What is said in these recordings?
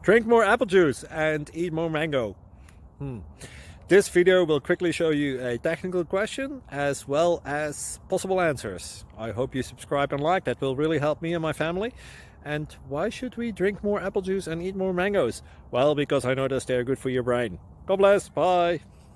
Drink more apple juice and eat more mango. This video will quickly show you a technical question as well as possible answers. I hope you subscribe and like, that will really help me and my family. And why should we drink more apple juice and eat more mangoes? Well, because I noticed they're good for your brain. God bless, bye!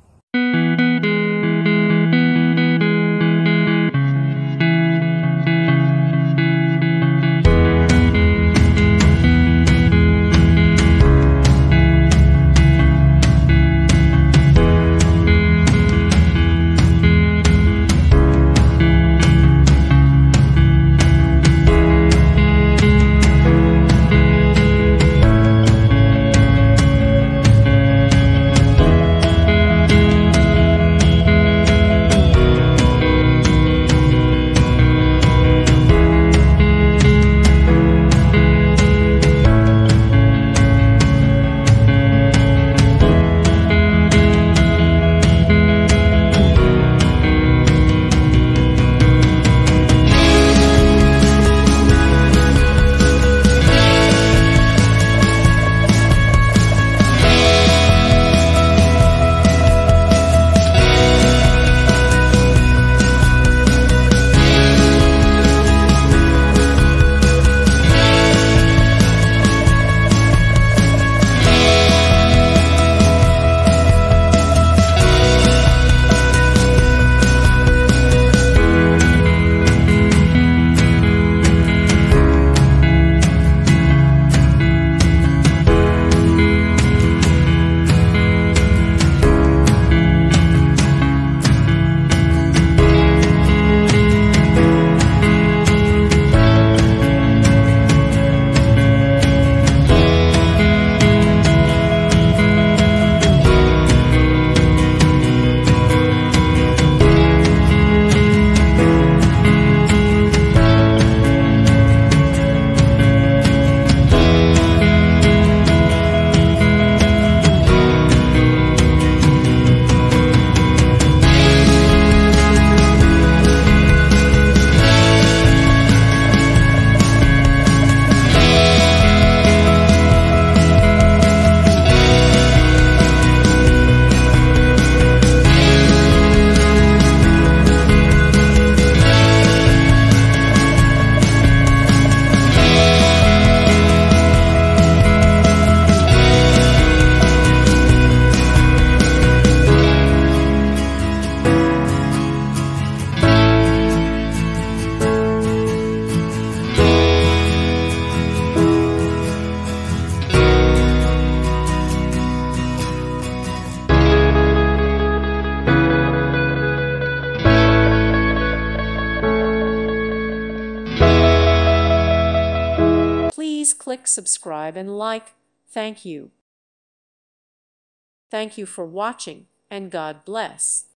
Please click subscribe and like. Thank you. Thank you for watching, and God bless.